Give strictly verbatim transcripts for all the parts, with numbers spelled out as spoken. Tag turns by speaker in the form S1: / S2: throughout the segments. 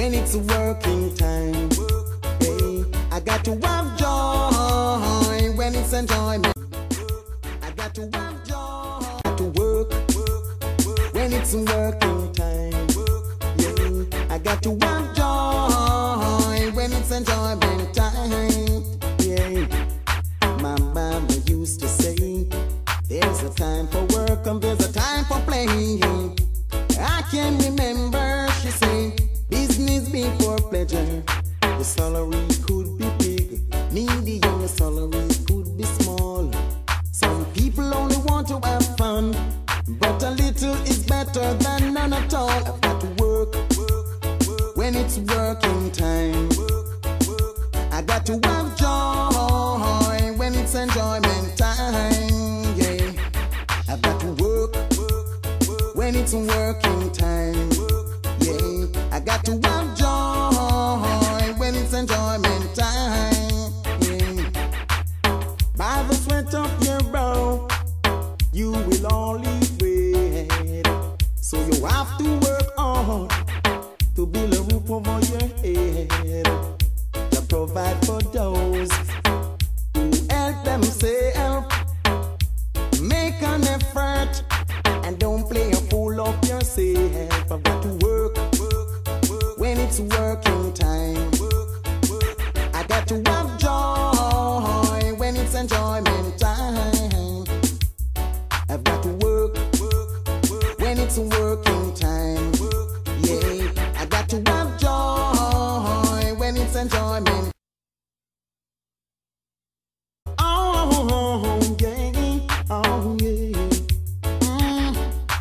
S1: when it's working time. Hey, I got to have joy when it's enjoyment. I got to have joy. Got to work when it's working time. Yeah, I got to have joy when it's enjoyment time. Yeah, my mama used to say, there's a time for work and there's a time for playing. I can remember she said, business before pleasure. The salary could be big, medium, the salary could be small. Some people only want to have fun, but a little is better than none at all. I've got to work when it's working time. I got to have joy when it's enjoyment time. Yeah, I've got to work when it's working time. Yeah, I got to have joy when it's enjoyment time. Yeah. By the sweat of your brow, you will only wait. So you have to work hard to build a roof over your head, to provide for those who help themselves. Make an effort and don't play a fool of yourself. I've got to work when it's working time. I got to have joy when it's enjoyment time. I've got to work when it's working time. Yeah, I got to have joy when it's enjoyment. Oh yeah, oh yeah. Mm.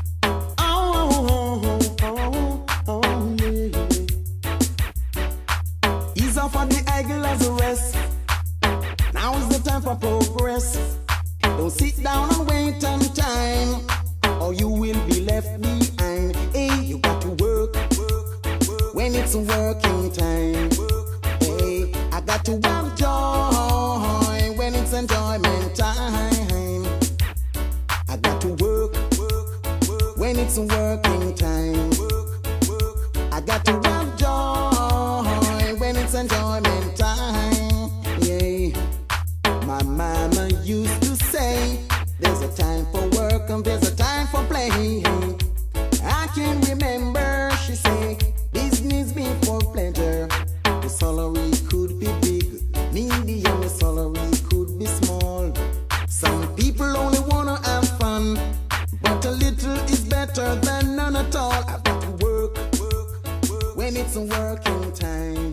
S1: Oh, oh, oh, oh yeah. Ease off on the eagle as a rest. Now is the time for progress. Don't sit down and wait on time, or you will be left behind. Hey, you got to work when it's working time. Hey, I got to have joy when it's enjoyment time. I got to work when it's working time. I got to have joy when it's enjoyment time. Yeah, my mama used to say, there's a time for work and there's a time for play. I can remember she said, business before pleasure. The salary could be big, medium, the salary could be small. Some people only wanna have fun, but a little is better than none at all. I've got to work when it's working time.